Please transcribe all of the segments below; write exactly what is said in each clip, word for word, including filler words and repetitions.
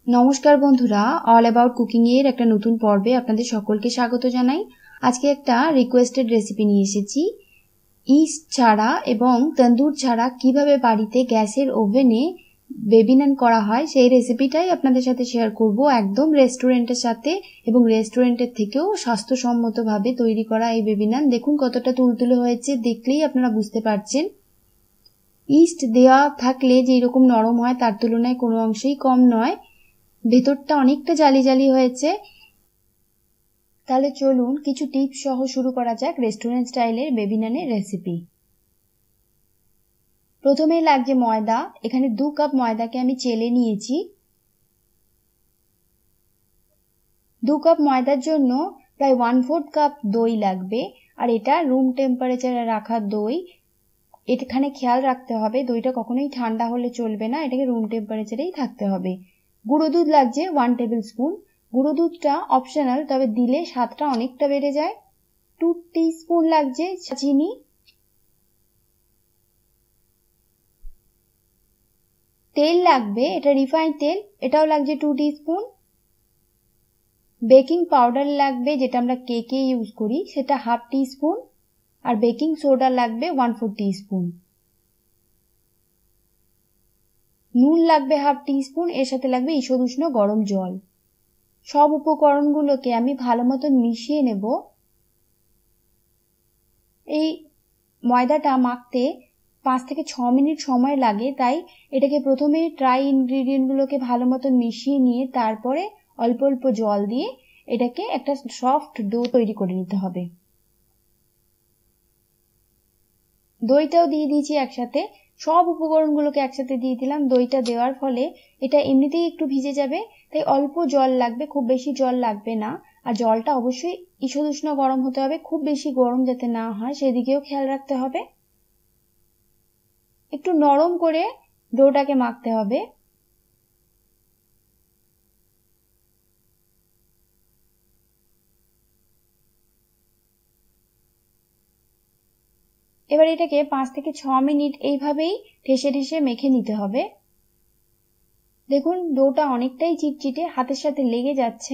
নমস্কার বন্ধুরা, all about cooking এর একটা নতুন পর্বে আপনাদের সকলকে স্বাগত জানাই। আজকে একটা রিকোয়েস্টেড রেসিপি নিয়ে এসেছি। ইস্ট ছাড়া এবং তন্দুর ছাড়া কিভাবে বাড়িতে গ্যাসের ওভেনে বেবি নান করা হয় সেই রেসিপিটাই আপনাদের সাথে শেয়ার করব, একদম রেস্টুরেন্টের সাথে এবং রেস্টুরেন্টের থেকেও স্বাস্থ্যসম্মতভাবে তৈরি করা এই বেবি নান। দেখুন কতটা তুলতুলে হয়েছে, দেখলেই আপনারা বুঝতে পারছেন। ইস্ট দেওয়া থাকলে যে এরকম নরম হয় তার তুলনায় কোনো অংশেই কম নয়। ভেতরটা অনেকটা জালি জালি হয়েছে। তাহলে চলুন কিছু টিপস সহ শুরু করা যাক রেস্টুরেন্ট স্টাইলের বেবি নানের রেসিপি। প্রথমেই লাগছে ময়দা। এখানে দু কাপ ময়দাকে আমি চেলে নিয়েছি। দু কাপ ময়দার জন্য প্রায় ওয়ান ফোর্থ কাপ দই লাগবে, আর এটা রুম টেম্পারেচারে রাখা দই। এখানে খেয়াল রাখতে হবে দইটা কখনোই ঠান্ডা হলে চলবে না, এটাকে রুম টেম্পারেচারেই থাকতে হবে। গুঁড়ো দুধ লাগছে ওয়ান টেবিল স্পুন। গুঁড়ো দুধটা অপশনাল, তবে দিলে স্বাদটা অনেকটা বেড়ে যায়। টু টিস্পুন লাগছে চিনি। তেল লাগবে, এটা রিফাইন্ড তেল, এটাও লাগছে টু টিস্পুন। বেকিং পাউডার লাগবে, যেটা আমরা কেকে ইউজ করি, সেটা হাফ টিস্পুন। আর বেকিং সোডা লাগবে ওয়ান ফোর টিস্পুন। নুন লাগবে হাফ টিস্পুন। এর সাথে লাগবে ঈষদ উষ্ণ গরম জল। সব উপকরণগুলোকে আমি ভালো মতন মিশিয়ে নেব। এই ময়দাটা মাখতে পাঁচ থেকে ছ মিনিট সময় লাগে, তাই এটাকে প্রথমে ড্রাই ইনগ্রিডিয়েন্টগুলোকে ভালো মতন মিশিয়ে নিয়ে তারপরে অল্প অল্প জল দিয়ে এটাকে একটা সফট ডো তৈরি করে নিতে হবে। দইটাও দিয়ে দিয়েছি একসাথে। সব উপকরণগুলোকে একসাথে দিয়ে দিলাম। দইটা দেওয়ার ফলে এটা এমনিতেই একটু ভিজে যাবে, তাই অল্প জল লাগবে, খুব বেশি জল লাগবে না। আর জলটা অবশ্যই ঈষদ উষ্ণ গরম হতে হবে, খুব বেশি গরম যাতে না হয় সেদিকেও খেয়াল রাখতে হবে। একটু নরম করে ডোটাকে মাখতে হবে। এবার এটাকে পাঁচ থেকে ছ মিনিট এইভাবেই ঠেসে ঠেসে মেখে নিতে হবে। দেখুন ডোটা অনেকটাই চিটচিটে, হাতের সাথে লেগে যাচ্ছে।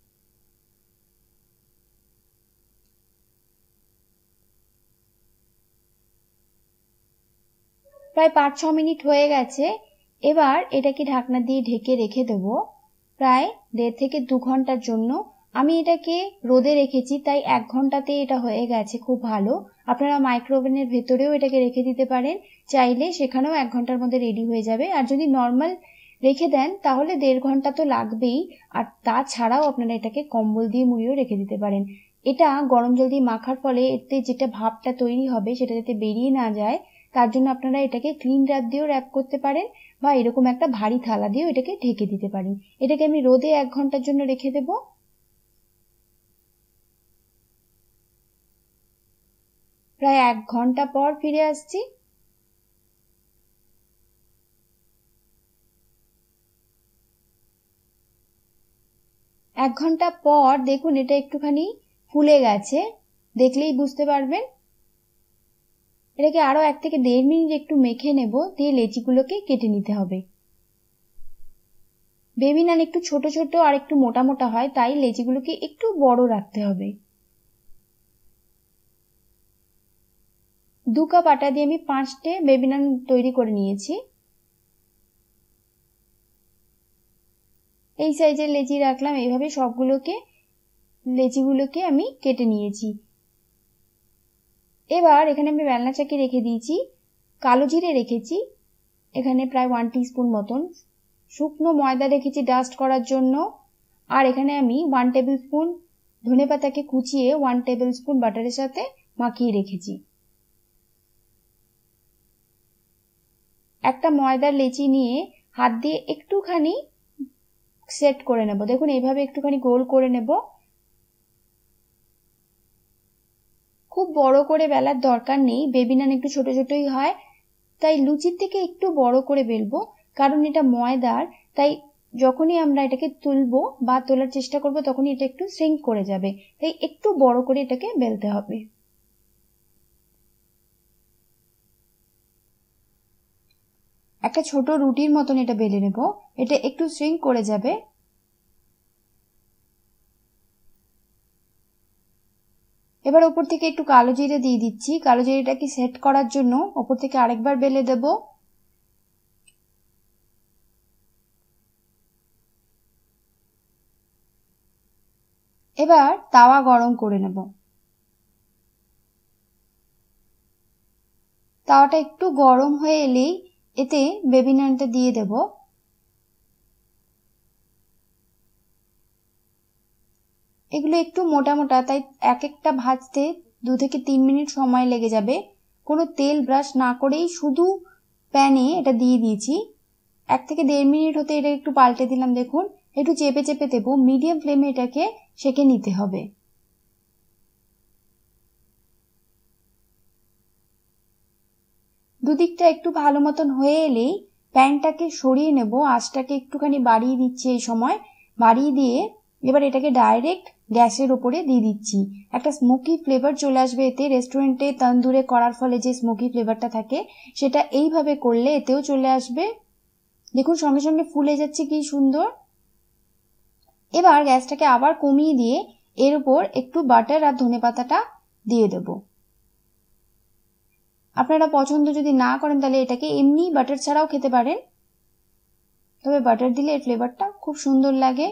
প্রায় পাঁচ ছ মিনিট হয়ে গেছে। এবার এটাকে ঢাকনা দিয়ে ঢেকে রেখে দেব প্রায় দেড় থেকে দু ঘন্টার জন্য। আমি এটাকে রোদে রেখেছি, তাই এক ঘন্টাতে এটা হয়ে গেছে, খুব ভালো। আপনারা মাইক্রোওভেনের ভেতরেও এটাকে রেখে দিতে পারেন, চাইলে সেখানেও এক ঘন্টার মধ্যে রেডি হয়ে যাবে। আর যদি নর্মাল রেখে দেন তাহলে দেড় ঘন্টা তো লাগবেই। আর তাছাড়াও আপনারা এটাকে কম্বল দিয়ে মুড়িয়েও রেখে দিতে পারেন। এটা গরম জল দিয়ে মাখার ফলে এতে যেটা ভাবটা তৈরি হবে সেটা যাতে বেরিয়ে না যায়, তার জন্য আপনারা এটাকে ক্লিন র্যাপ দিয়েও র্যাপ করতে পারেন, বা এরকম একটা ভারী থালা দিয়েও এটাকে ঢেকে দিতে পারেন। এটাকে আমি রোদে এক ঘন্টার জন্য রেখে দেব। প্রায় এক ঘন্টা পর ফিরে আসছি। এক ঘন্টা পর দেখুন এটা একটুখানি ফুলে গেছে, দেখলেই বুঝতে পারবেন। এটাকে আরো এক থেকে দেড় মিনিট একটু মেখে নেব, দিয়ে লেচিগুলোকে কেটে নিতে হবে। বেবি নান একটু ছোট ছোট আর একটু মোটা মোটা হয়, তাই লেচিগুলোকে একটু বড় রাখতে হবে। দু কাপ আটা দিয়ে আমি পাঁচটে বেবি নান তৈরি করে নিয়েছি। এই সাইজের লেচি রাখলাম, এইভাবে সবগুলোকে লেচিগুলোকে আমি কেটে নিয়েছি। এবার এখানে আমি বেলনা চাকি রেখে দিয়েছি, কালো জিরে রেখেছি এখানে প্রায় ওয়ান টিস্পুন মতন, শুকনো ময়দা রেখেছি ডাস্ট করার জন্য, আর এখানে আমি ওয়ান টেবিল স্পুন ধনে পাতাকে কুচিয়ে ওয়ান টেবিল স্পুন বাটারের সাথে মাখিয়ে রেখেছি। একটা ময়দার লেচি নিয়ে হাত দিয়ে একটুখানি সেট করে নেব। দেখুন এইভাবে একটুখানি গোল করে নেব। খুব বড় করে বেলার দরকার নেই, বেবি নান একটু ছোট ছোটই হয়, তাই লুচির থেকে একটু বড় করে বেলবো, কারণ এটা ময়দার, তাই যখনই আমরা এটাকে তুলবো বা তোলার চেষ্টা করব তখনই এটা একটু শ্রিঙ্ক করে যাবে, তাই একটু বড় করে এটাকে বেলতে হবে। একটা ছোট রুটির মতন এটা বেলে নেব। এটা একটু শ্রিঙ্ক করে যাবে। এবার উপর থেকে একটু কালো জিরে দিয়ে দিচ্ছি। কালো জিরেটাকে সেট করার জন্য উপর থেকে আরেকবার বেলে দেব। এবার তাওয়া গরম করে নেব। তাওয়াটা একটু গরম হয়ে এলেই এতে বেবি নানটা দিয়ে দেব। এগুলো একটু মোটা মোটা, তাই এক একটা ভাজতে দু থেকে তিন মিনিট সময় লেগে যাবে। কোনো তেল ব্রাশ না করেই শুধু প্যানে এটা দিয়ে দিয়েছি। এক থেকে দেড় মিনিট হতে এটা একটু পাল্টে দিলাম। দেখুন একটু চেপে চেপে দেবো, মিডিয়াম ফ্লেমে এটাকে সেঁকে নিতে হবে। দুদিকটা একটু ভালো মতন হয়ে এলেই প্যানটাকে সরিয়ে নেব। আঁচটাকে একটুখানি বাড়িয়ে দিচ্ছি এই সময়। বাড়িয়ে দিয়ে এবার এটাকে ডাইরেক্ট গ্যাসের ওপরে দিয়ে দিচ্ছি। একটা স্মোকি ফ্লেভার চলে আসবে এতে। রেস্টুরেন্টে তন্দুরে করার ফলে যে স্মোকি ফ্লেভারটা থাকে সেটা এইভাবে করলে এতেও চলে আসবে। দেখুন সঙ্গে সঙ্গে ফুলে যাচ্ছে কি সুন্দর। এবার গ্যাসটাকে আবার কমিয়ে দিয়ে এর উপর একটু বাটার আর ধনেপাতাটা দিয়ে দেব। আপনারা পছন্দ যদি না করেন তাহলে এটাকে এমনি বাটার ছাড়াও খেতে পারেন, তবে বাটার দিলে এর ফ্লেভারটা খুব সুন্দর লাগে।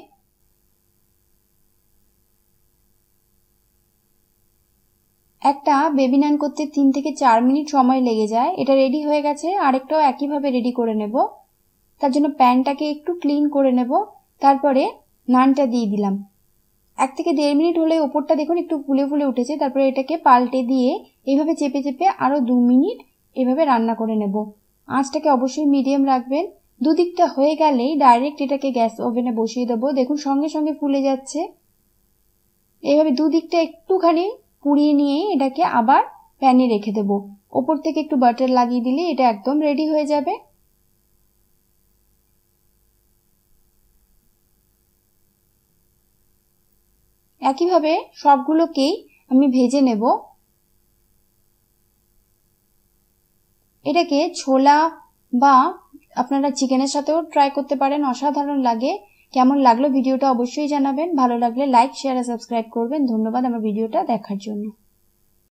একটা বেবি নান করতে তিন থেকে চার মিনিট সময় লেগে যায়। এটা রেডি হয়ে গেছে। আরেকটাও একইভাবে রেডি করে নেব। তার জন্য প্যানটাকে একটু ক্লিন করে নেব। তারপরে নানটা দিয়ে দিলাম। এক থেকে দেড় মিনিট হলে ওপরটা দেখুন একটু ফুলে ফুলে উঠেছে। তারপরে এটাকে পাল্টে দিয়ে এইভাবে চেপে চেপে আরো দু মিনিট এভাবে রান্না করে নেব। আঁচটাকে অবশ্যই মিডিয়াম রাখবেন। দুদিকটা হয়ে গেলেই ডাইরেক্ট এটাকে গ্যাস ওভেনে বসিয়ে দেবো। দেখুন সঙ্গে সঙ্গে ফুলে যাচ্ছে। এইভাবে দুদিকটা একটুখানি পুড়িয়ে নিয়ে এটাকে আবার প্যানে রেখে দেব। ওপর থেকে একটু বাটার লাগিয়ে দিলে এটা একদম রেডি হয়ে যাবে। একইভাবে সবগুলোকেই আমি ভেজে নেব। এটাকে ছোলা বা আপনারা চিকেনের সাথেও ট্রাই করতে পারেন, অসাধারণ লাগে। কেমন লাগলো ভিডিওটা অবশ্যই জানাবেন। ভালো লাগলে লাইক, শেয়ার আর সাবস্ক্রাইব করবেন। ধন্যবাদ আমার ভিডিওটা দেখার জন্য।